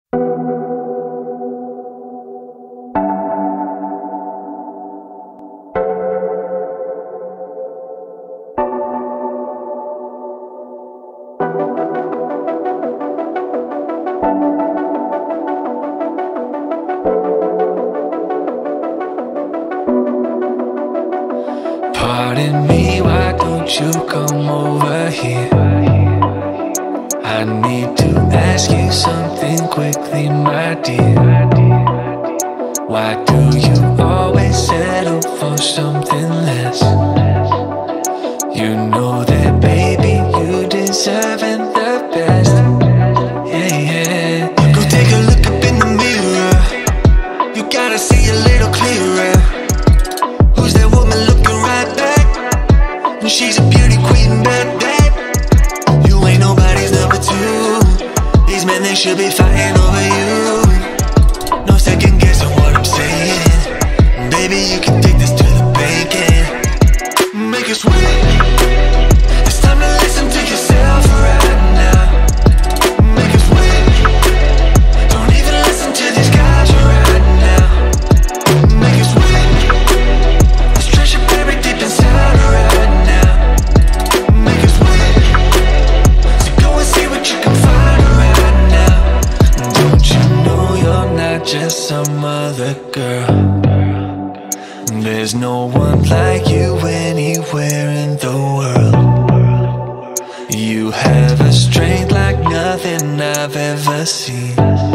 Pardon me, why don't you come over here? I need to ask you something quickly, my dear. Why do you always settle for something less? You know that, baby, you deserving the best. Yeah, yeah. Go take a look up in the mirror. You gotta see a little clearer. Who's that woman looking right back? She's a beauty queen, bad, bad. You ain't nobody's number two. These men, they should be fighting over you. No second guessing what I'm saying. Baby, you can take this to the bank and make it sweet. It's time to listen to yourself right now. Make it sweet. Don't even listen to these guys right now. Make it sweet. This treasure buried deep inside right now. Make it sweet. So go and see what you can find right now. Don't you know you're not just some other girl? There's no one like you anywhere in the world. You have a strength like nothing I've ever seen.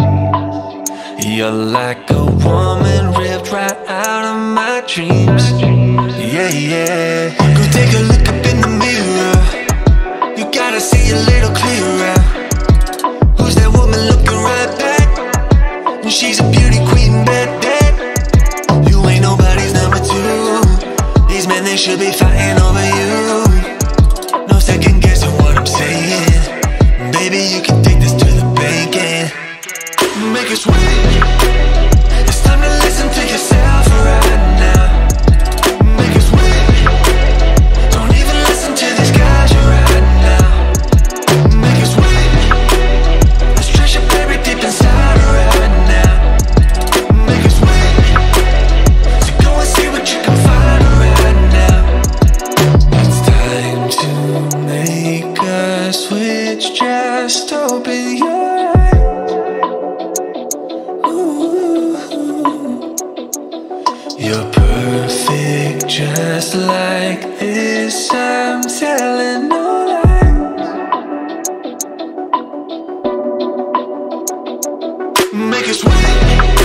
You're like a woman ripped right out of my dreams. Yeah, yeah. Go take a look up in the mirror. You gotta see a little clearer. Who's that woman looking right back? She's a beauty queen, bad, bad. You ain't nobody's number two. These men, they should be fighting over you. No second guessing what I'm saying. Baby, you can take this to the bank and make it sweet. It's time to listen to yourself right now. Make it sweet. Don't even listen to these guys right now. Make it sweet. This treasure buried deep inside right now. Make it sweet. So go and see what you can find right now. It's time to make a switch. Just open your eyes. Ooh. You're perfect just like this. I'm telling no lies. Make it sweet.